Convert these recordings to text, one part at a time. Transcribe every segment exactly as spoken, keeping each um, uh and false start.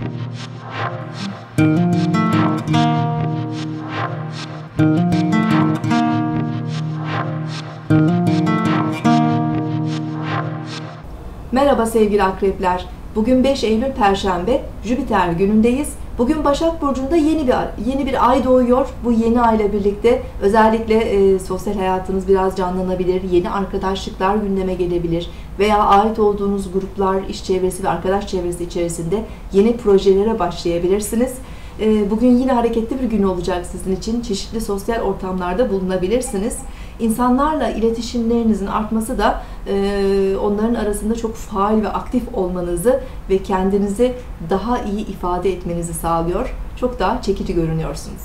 Merhaba sevgili akrepler. Bugün beş Eylül Perşembe, Jüpiter günündeyiz. Bugün Başak Burcu'nda yeni bir yeni bir ay doğuyor. Bu yeni ay ile birlikte özellikle e, sosyal hayatınız biraz canlanabilir, yeni arkadaşlıklar gündeme gelebilir veya ait olduğunuz gruplar, iş çevresi ve arkadaş çevresi içerisinde yeni projelere başlayabilirsiniz. E, bugün yine hareketli bir gün olacak sizin için. Çeşitli sosyal ortamlarda bulunabilirsiniz. İnsanlarla iletişimlerinizin artması da e, onların arasında çok faal ve aktif olmanızı ve kendinizi daha iyi ifade etmenizi sağlıyor. Çok daha çekici görünüyorsunuz.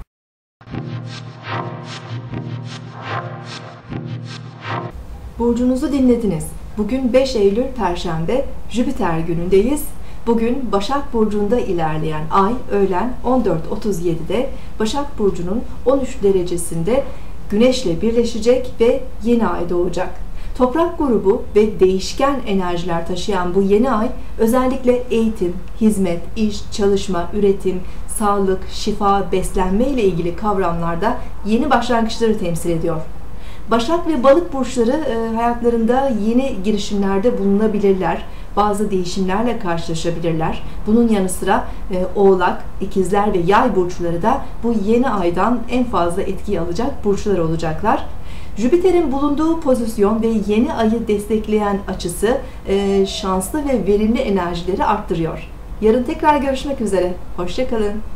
Burcunuzu dinlediniz. Bugün beş Eylül Perşembe, Jüpiter günündeyiz. Bugün Başak Burcu'nda ilerleyen ay öğlen on dört otuz yedi'de Başak Burcu'nun on üç derecesinde Güneş'le birleşecek ve yeni ay doğacak. Toprak grubu ve değişken enerjiler taşıyan bu yeni ay özellikle eğitim, hizmet, iş, çalışma, üretim, sağlık, şifa, beslenme ile ilgili kavramlarda yeni başlangıçları temsil ediyor. Başak ve Balık burçları e, hayatlarında yeni girişimlerde bulunabilirler. Bazı değişimlerle karşılaşabilirler. Bunun yanı sıra e, Oğlak, İkizler ve Yay burçları da bu yeni aydan en fazla etki alacak burçlar olacaklar. Jüpiter'in bulunduğu pozisyon ve yeni ayı destekleyen açısı e, şanslı ve verimli enerjileri arttırıyor. Yarın tekrar görüşmek üzere. Hoşça kalın.